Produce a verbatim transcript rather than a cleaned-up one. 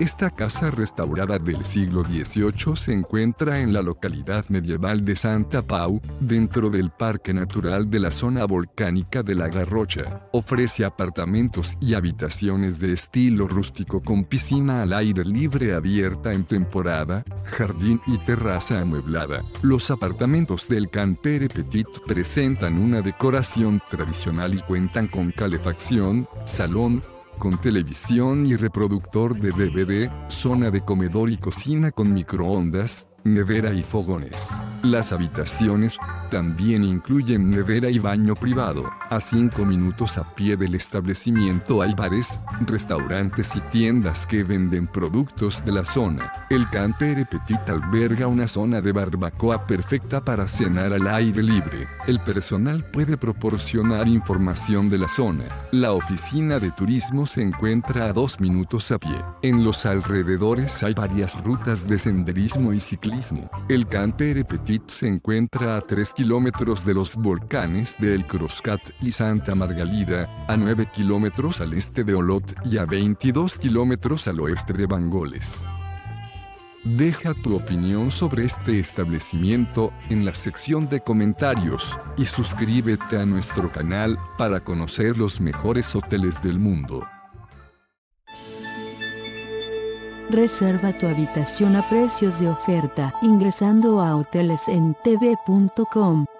Esta casa restaurada del siglo dieciocho se encuentra en la localidad medieval de Santa Pau, dentro del Parque Natural de la Zona Volcánica de la Garrocha. Ofrece apartamentos y habitaciones de estilo rústico con piscina al aire libre abierta en temporada, jardín y terraza amueblada. Los apartamentos del Campere Petit presentan una decoración tradicional y cuentan con calefacción, salón, con televisión y reproductor de D V D, zona de comedor y cocina con microondas, nevera y fogones. Las habitaciones también incluyen nevera y baño privado. A cinco minutos a pie del establecimiento hay bares, restaurantes y tiendas que venden productos de la zona. El Campere Petit alberga una zona de barbacoa perfecta para cenar al aire libre. El personal puede proporcionar información de la zona. La oficina de turismo se encuentra a dos minutos a pie. En los alrededores hay varias rutas de senderismo y ciclismo. El Campere Petit se encuentra a tres kilómetros de los volcanes de El Cruscat y Santa Margalida, a nueve kilómetros al este de Olot y a veintidós kilómetros al oeste de Bangoles. Deja tu opinión sobre este establecimiento en la sección de comentarios y suscríbete a nuestro canal para conocer los mejores hoteles del mundo. Reserva tu habitación a precios de oferta ingresando a hoteles en t v punto com.